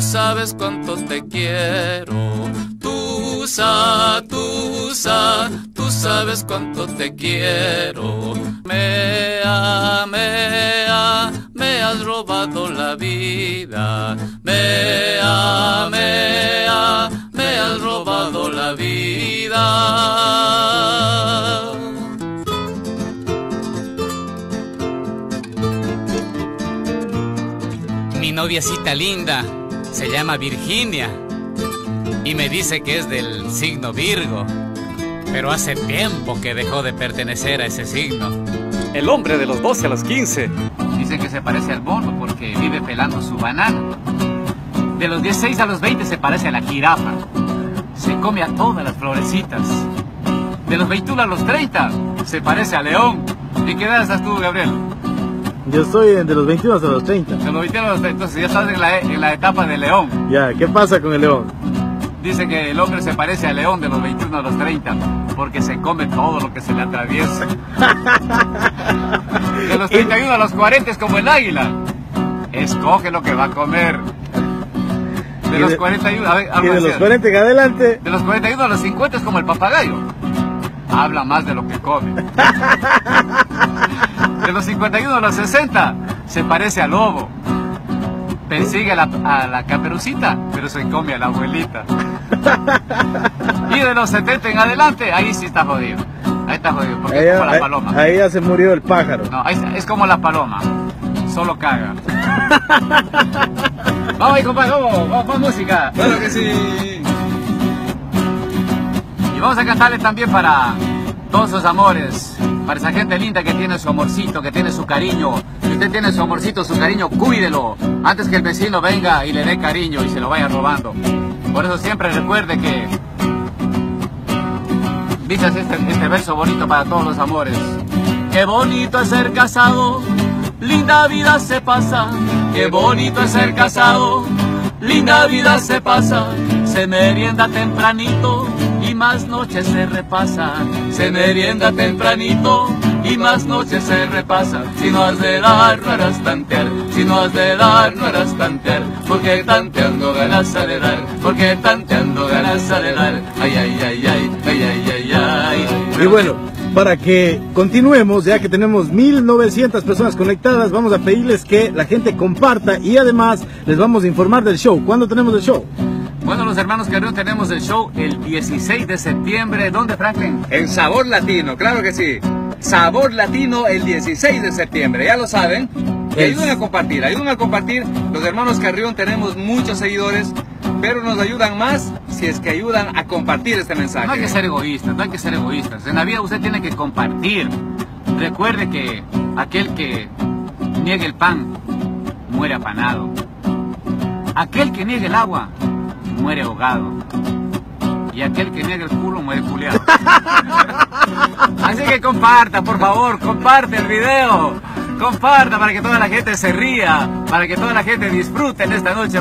sabes cuánto te quiero. Tusa, tú sabes cuánto te quiero. Me has robado la vida. Me has robado la vida. Mi noviecita linda se llama Virginia y me dice que es del signo Virgo, pero hace tiempo que dejó de pertenecer a ese signo. El hombre de los 12 a los 15. Dicen que se parece al mono porque vive pelando su banana. De los 16 a los 20 se parece a la jirafa. Se come a todas las florecitas. De los 21 a los 30 se parece al león. ¿Y qué edad estás tú, Gabriel? Yo estoy de los 21 hasta los 30. De los 21 a los 30, entonces ya estás en la etapa del león. Ya, ¿qué pasa con el león? Dice que el hombre se parece al león de los 21 a los 30 porque se come todo lo que se le atraviesa. De los 31 a los 40 es como el águila. Escoge lo que va a comer. De los 41, a ver, y de los 40 en adelante. De los 41 a los 50 es como el papagayo. Habla más de lo que come. De los 51 a los 60 se parece al lobo. Persigue a la caperucita, pero se come a la abuelita. Y de los 70 en adelante, ahí sí está jodido. Ahí está jodido, porque es como la paloma. Ahí ya se murió el pájaro. No, es como la paloma. Solo caga. Vamos ahí, compadre, vamos música. Claro que sí. Y vamos a cantarle también para todos sus amores, para esa gente linda que tiene su amorcito, que tiene su cariño. Si usted tiene su amorcito, su cariño, cuídelo antes que el vecino venga y le dé cariño y se lo vaya robando. Por eso siempre recuerde que dices este verso bonito para todos los amores. Qué bonito es ser casado, linda vida se pasa. Qué bonito es ser casado, linda vida se pasa. Se merienda tempranito y más noches se repasa. Se merienda tempranito y más noches se repasa. Si no has de dar, no harás tantear. Si no has de dar, no harás tantear. Porque tanteando ganas de dar. Porque tanteando ganas de dar. Ay, ay, ay, ay, ay, ay, ay, ay. Y bueno, para que continuemos, ya que tenemos 1900 personas conectadas, vamos a pedirles que la gente comparta y además les vamos a informar del show. ¿Cuándo tenemos el show? Bueno, los hermanos Carrión tenemos el show el 16 de septiembre. ¿Dónde, Franklin? En Sabor Latino, claro que sí. Sabor Latino el 16 de septiembre, ya lo saben. Y ayuden a compartir, Los hermanos Carrión tenemos muchos seguidores, pero nos ayudan más si es que ayudan a compartir este mensaje. No hay que ser egoístas, no hay que ser egoístas. En la vida usted tiene que compartir. Recuerde que aquel que niegue el pan muere apanado. Aquel que niegue el agua muere ahogado. Y aquel que niega el culo muere culiado. Así que comparta, por favor, comparte el video. Comparta para que toda la gente se ría, para que toda la gente disfrute en esta noche.